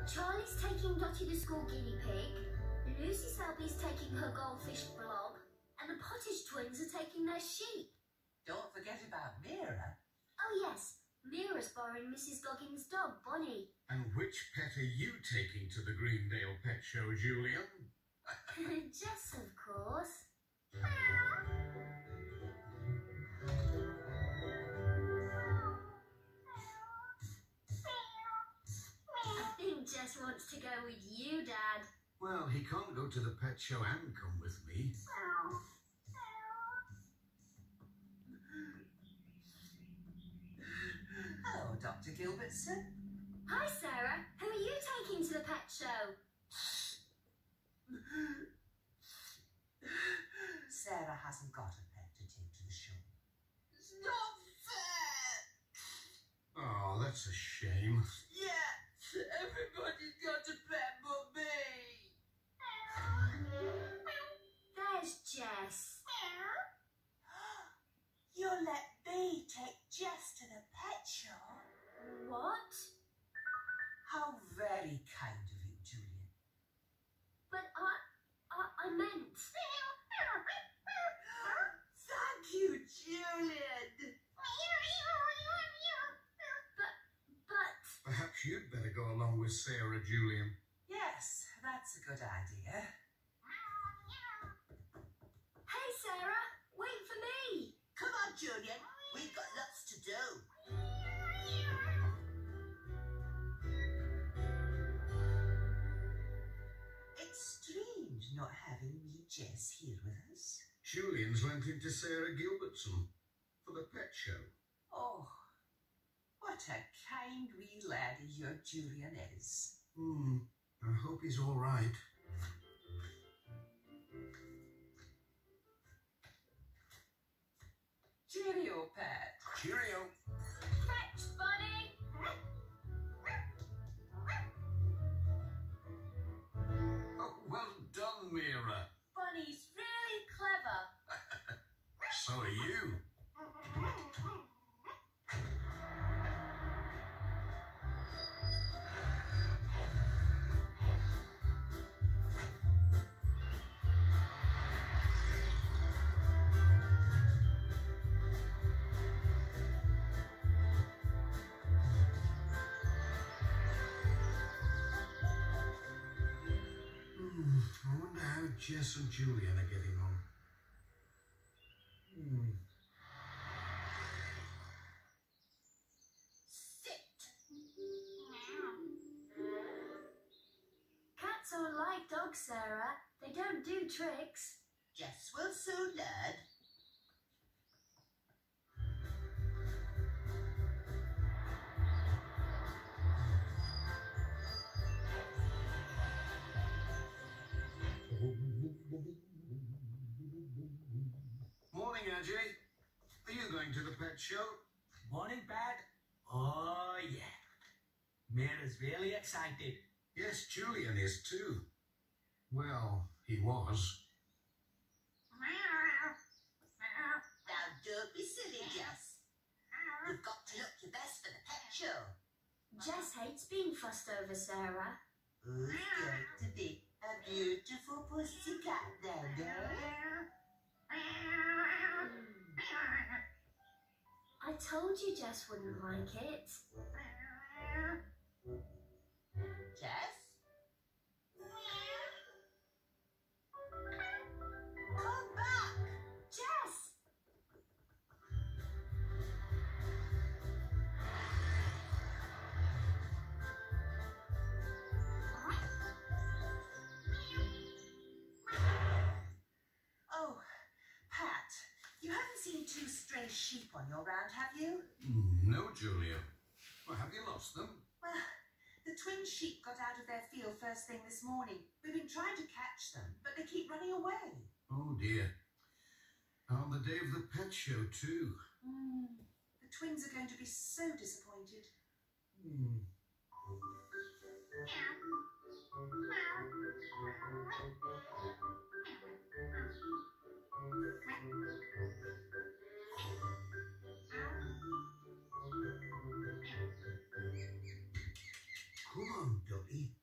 Charlie's taking Dotty the school guinea pig, Lucy Selby's taking her goldfish Blob, and the Pottage twins are taking their sheep. Don't forget about Meera. Oh yes, Meera's borrowing Mrs Goggins' dog, Bonnie. And which pet are you taking to the Greendale Pet Show, Julian? Jess, of course. I think Jess wants to go with you, Dad. Well, he can't go to the pet show and come with me. Hello, Dr. Gilbertson. Hi, Sarah. Who are you taking to the pet show? Sarah hasn't got a pet to take to the show. It's not fair! Oh, that's a shame. Yeah, everybody's got a pet but me. There's Jess. You'll let me take Jess to the pet show? What? How very kind of you, Julian. But I meant... Thank you, Julian. But... Perhaps you'd better go along with Sarah, Julian. Yes, that's a good idea. Hey, Sarah, wait for me. Come on, Julian. We've got lots to do. It's strange not having wee Jess here with us. Julian's lent him to Sarah Gilbertson for the pet show. Oh, what a kind wee laddie your Julian is. I hope he's all right. Cheerio, Pat. Cheerio. Fetch, Bunny. Oh, well done, Meera. Bunny's really clever. So are you. I wonder how Jess and Julian are getting on. Sit. Cats are like dogs, Sarah. They don't do tricks. Jess will soon learn. Morning, Ajay. Are you going to the pet show? Morning, Pat. Oh, yeah. Meera's really excited. Yes, Julian is too. Well, he was. Now, don't be silly, Jess. You've got to look your best for the pet show. Jess hates being fussed over, Sarah. Who's going to be a beautiful pussycat then, eh? I told you Jess wouldn't like it. Jess? Come back! Jess! Oh, Pat, you haven't seen two stray sheep on your round, have you? No, Julia. Well, have you lost them? Well, the twin sheep got out of their field first thing this morning. We've been trying to catch them, but they keep running away. Oh, dear. On the day of the pet show, too. The twins are going to be so disappointed. Come on, Dotty.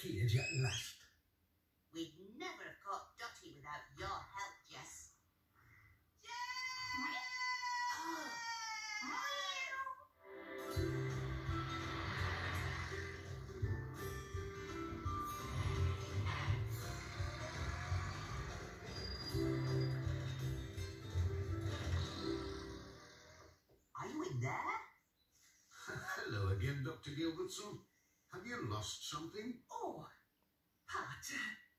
cage at last. We'd never have caught Dotty without your help, Jess. Are you in there? Hello again, Dr. Gilbertson. Have you lost something? Oh, Pat.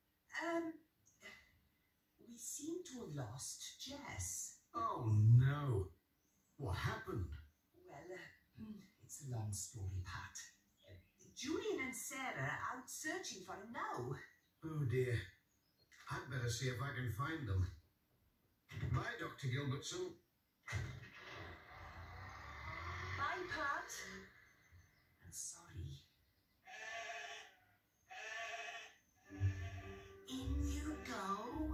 We seem to have lost Jess. Oh, no. What happened? Well, it's a long story, Pat. Julian and Sarah are out searching for him now. Oh, dear. I'd better see if I can find them. Bye, Dr. Gilbertson. Bye, Pat. I'm sorry. In you go.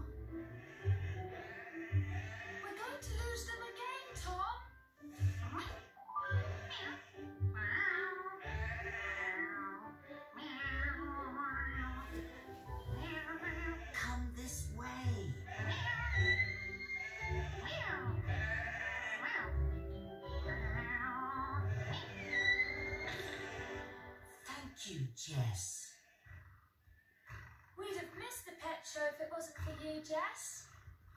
We're going to lose them again, Tom. Come this way. Thank you, Jess. We'd have missed the pet show if it wasn't for you, Jess.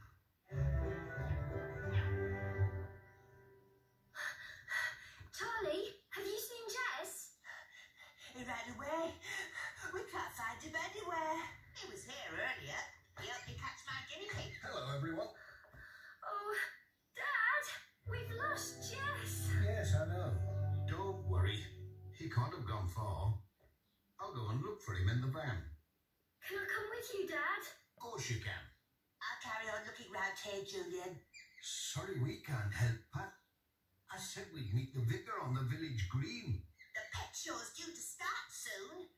Charlie, have you seen Jess? He ran away. We can't find him anywhere. He was here earlier. He helped me catch my guinea pig. Hello, everyone. Oh, Dad, we've lost Jess. Yes, I know. Don't worry. He can't have gone far. I'll go and look for him in the van. Can I come with you, Dad? Of course you can. I'll carry on looking round here, Julian. Sorry we can't help, Pat. I said we'd meet the vicar on the village green. The pet show's due to start soon.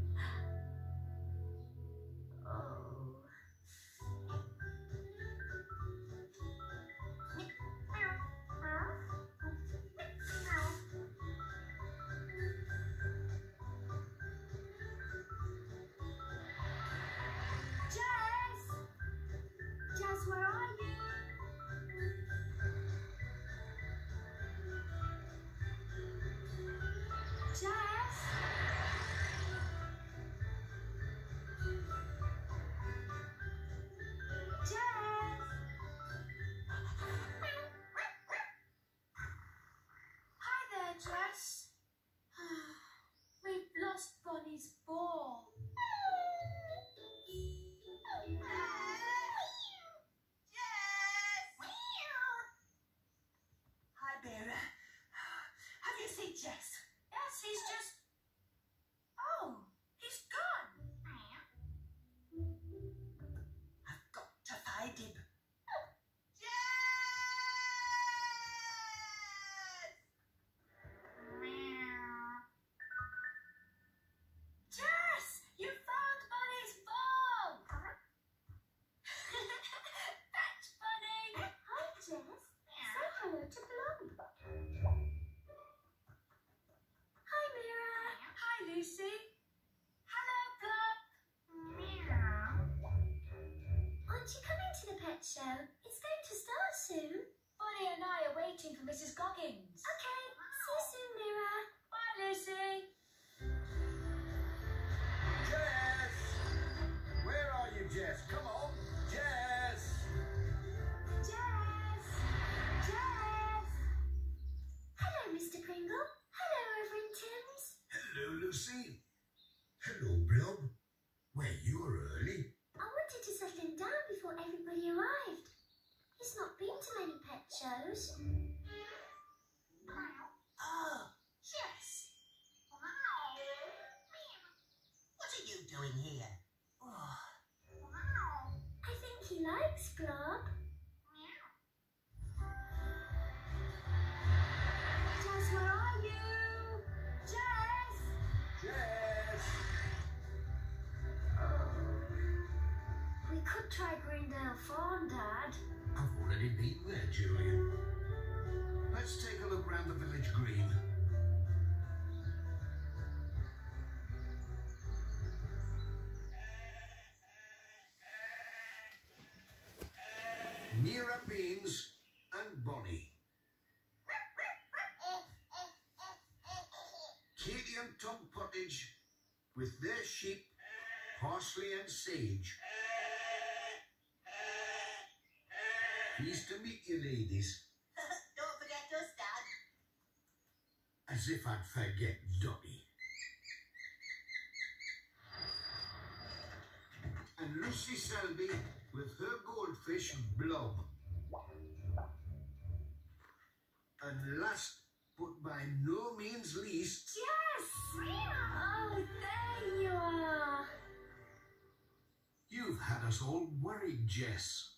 Oh. Jess! Jess, where are you? Jess! Jess! Hi there, Jess. We've lost Bonnie's ball. Hi, Meera. Have you seen Jess? Yes, he's just... Oh, he's gone. I've got to find him. Jess, you found Bonnie's ball. That's funny. Hi, Jess. Say hello to Blob. Hi, Meera. Hi, Lucy. Hello, Blob. Aren't you coming to the pet show? It's going to start soon. Bonnie and I are waiting for Mrs. Goggins. Okay, see you soon, Meera. Bye, Lucy. Jess! Where are you, Jess? Come on. Jess! Jess! Jess! Hello, Mr. Pringle. Hello, Reverend Timms. Hello, Lucy. Hello, Blob. Well, you're early. I wanted to settle him down before everybody arrived. He's not been to many pet shows. Oh, Jess. What are you doing here? Oh. I think he likes Blob. Jess, where are you? Jess! Jess! We could try Greendale Farm, Dad. I've already been there, Julian. Let's take a look round the village green. Meera Beans and Bonnie. Katy and Tom Pottage with their sheep, Parsley and Sage. Pleased to meet you, ladies. Don't forget us, Dad. As if I'd forget Dotty. And Lucy Selby with her goldfish, Blob. And last, but by no means least... Jess! Oh, there you are. You've had us all worried, Jess.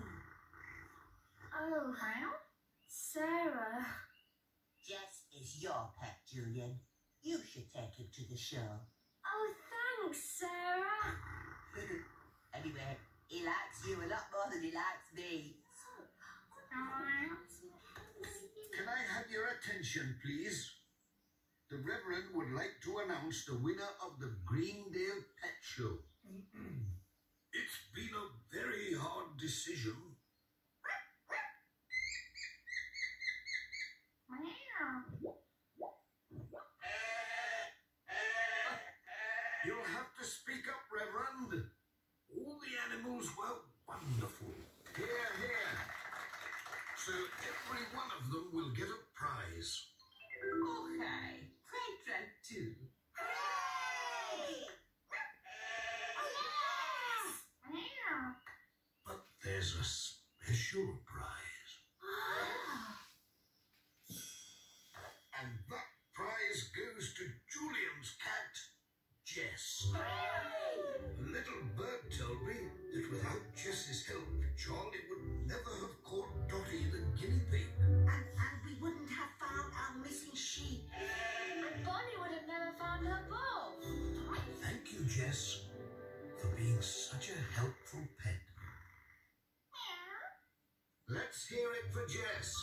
Oh, Sarah. Jess is your pet, Julian. You should take him to the show. Oh, thanks, Sarah. Anyway, he likes you a lot more than he likes me. Can I have your attention, please? The Reverend would like to announce the winner of the Greendale Pet Show. It's been a very hard decision. You'll have to speak up, Reverend. All the animals were wonderful. Hear, hear. So every one of them will get a prize. Okay, try too. Hooray! But there's a special prize. And that prize goes to Julian's cat, Jess. A little bird told me that without Jess's help, Charlie would never have caught Dotty the guinea pig. And we wouldn't have found our missing sheep. And Bonnie would have never found her ball. Thank you, Jess, for being such a helpful pet. Let's hear it for Jess.